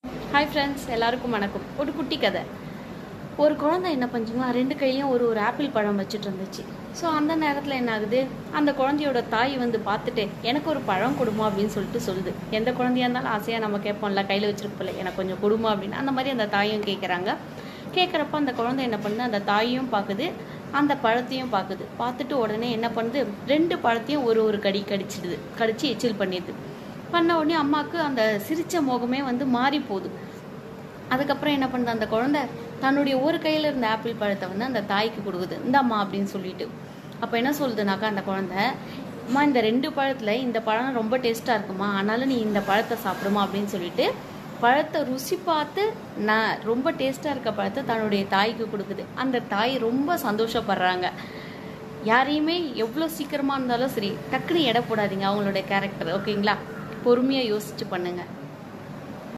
Hi friends, எல்லாருக்கும் வணக்கம். ஒரு குட்டி கதை. ஒரு குழந்தை என்ன பண்ணுச்சுன்னா, ரெண்டு கையிலையும் ஒரு ஒரு ஆப்பிள் பழம் வச்சுட்டு இருந்துச்சு. ஸோ அந்த நேரத்தில் என்ன ஆகுது, அந்த குழந்தையோட தாய் வந்து பார்த்துட்டு எனக்கு ஒரு பழம் கொடுமா அப்படின்னு சொல்லுது. எந்த குழந்தையா இருந்தாலும் ஆசையாக நம்ம கேட்போம்ல, கையில் வச்சிருப்போம்ல, எனக்கு கொஞ்சம் கொடுமா அப்படின்னு. அந்த மாதிரி அந்த தாயும் கேட்குறாங்க. கேட்குறப்ப அந்த குழந்தை என்ன பண்ணுது, அந்த தாயும் பார்க்குது, அந்த பழத்தையும் பார்த்துட்டு உடனே என்ன பண்ணுது, ரெண்டு பழத்தையும் ஒரு ஒரு கடிச்சு எச்சில் பண்ணிடுது. பண்ண உடனே அம்மாவுக்கு அந்த சிரிச்ச முகமே வந்து மாறி போகுது. அதுக்கப்புறம் என்ன பண்ணுது, அந்த குழந்தை தன்னுடைய ஒரு கையில் இருந்த ஆப்பிள் பழத்தை வந்து அந்த தாய்க்கு கொடுக்குது, இந்தாம்மா அப்படின்னு சொல்லிட்டு. அப்போ என்ன சொல்லுதுனாக்கா அந்த குழந்தை, அம்மா இந்த ரெண்டு பழத்தில் இந்த பழம் ரொம்ப டேஸ்ட்டாக இருக்குமா, அதனால நீ இந்த பழத்தை சாப்பிடுமா அப்படின்னு சொல்லிட்டு பழத்தை ருசி பார்த்து நான் ரொம்ப டேஸ்ட்டாக இருக்க பழத்தை தன்னுடைய தாய்க்கு கொடுக்குது. அந்த தாய் ரொம்ப சந்தோஷப்படுறாங்க. யாரையுமே எவ்வளோ சீக்கிரமாக இருந்தாலும் சரி டக்குன்னு எடை போடாதீங்க அவங்களுடைய கேரக்டர், ஓகேங்களா? பொறுமையாக யோசிச்சு பண்ணுங்க.